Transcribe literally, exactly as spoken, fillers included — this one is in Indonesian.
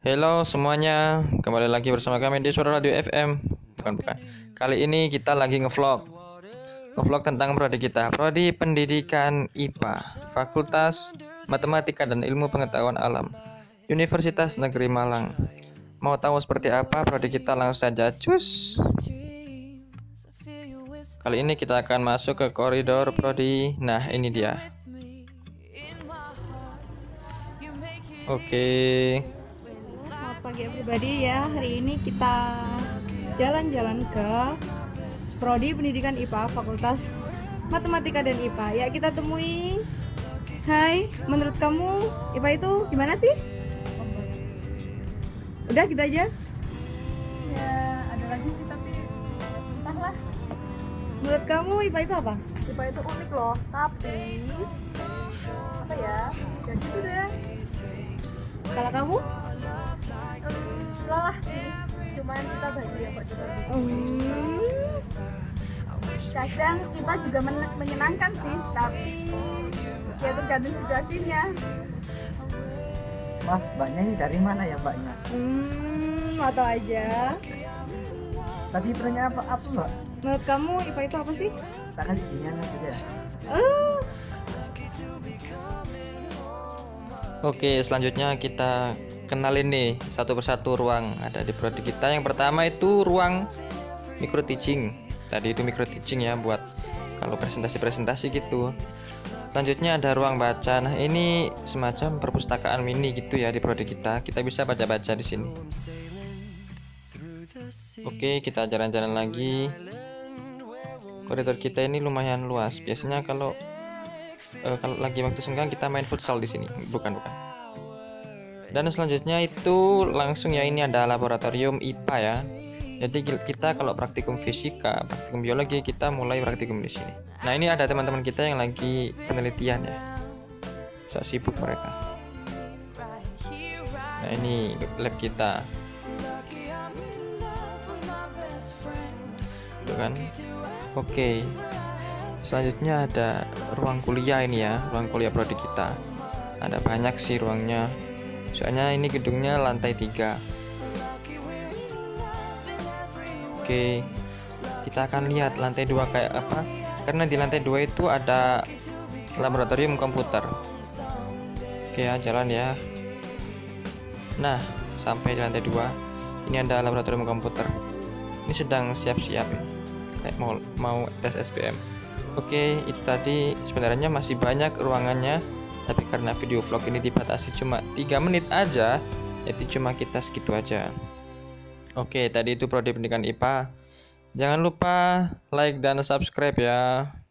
Halo semuanya, kembali lagi bersama kami di Suara Radio F M. Bukan, bukan. Kali ini kita lagi ngevlog. Ngevlog tentang prodi kita, Prodi Pendidikan I P A, Fakultas Matematika dan Ilmu Pengetahuan Alam, Universitas Negeri Malang. Mau tahu seperti apa prodi kita? Langsung saja cus. Kali ini kita akan masuk ke koridor prodi. Nah, ini dia. Oke. Selamat pagi everybody ya. Hari ini kita jalan-jalan ke Prodi Pendidikan I P A Fakultas Matematika dan I P A. Ya, kita temui. Hai, menurut kamu I P A itu gimana sih? Udah gitu aja? Ya, ada lagi sih tapi entahlah. Menurut kamu I P A itu apa? I P A itu unik loh, tapi apa ya? Ya gitu deh. Kalau kamu? Hmm, lelah sih. Cuman kita bahagia kok juga. Hmm, Kadang I P A juga men- menyenangkan sih, tapi ya tergantung situasinya. Wah, mbaknya ini dari mana ya mbaknya? hmm mau tahu aja. Tadi pertanyaan apa, apa mbak? Menurut kamu I P A itu apa sih? Tak kasih sinyalnya saja. Uh, Oke, selanjutnya kita kenalin nih satu persatu ruang ada di prodi kita. Yang pertama itu ruang micro teaching. Tadi itu micro teaching ya buat kalau presentasi-presentasi gitu. Selanjutnya ada ruang baca. Nah, ini semacam perpustakaan mini gitu ya di prodi kita. Kita bisa baca-baca di sini. Oke, kita jalan-jalan lagi. Koridor kita ini lumayan luas. Biasanya kalau Uh, kalau lagi waktu senggang kita main futsal di sini, bukan bukan. Dan selanjutnya itu langsung ya ini ada laboratorium I P A ya. Jadi kita kalau praktikum fisika, praktikum biologi kita mulai praktikum di sini. Nah ini ada teman-teman kita yang lagi penelitian ya. So sibuk mereka. Nah ini lab kita. Tuh kan? Oke. Selanjutnya ada ruang kuliah ini ya, ruang kuliah prodi kita. Ada banyak sih ruangnya. Soalnya ini gedungnya lantai tiga. Oke. Kita akan lihat lantai dua kayak apa. Karena di lantai dua itu ada laboratorium komputer. Oke ya, jalan ya. Nah, sampai di lantai dua. Ini ada laboratorium komputer. Ini sedang siap-siap ya. Kayak mau mau tes S B M. Oke, itu tadi sebenarnya masih banyak ruangannya, tapi karena video vlog ini dibatasi cuma tiga menit aja, jadi cuma kita segitu aja. Oke, tadi itu prodi pendidikan I P A. Jangan lupa like dan subscribe ya.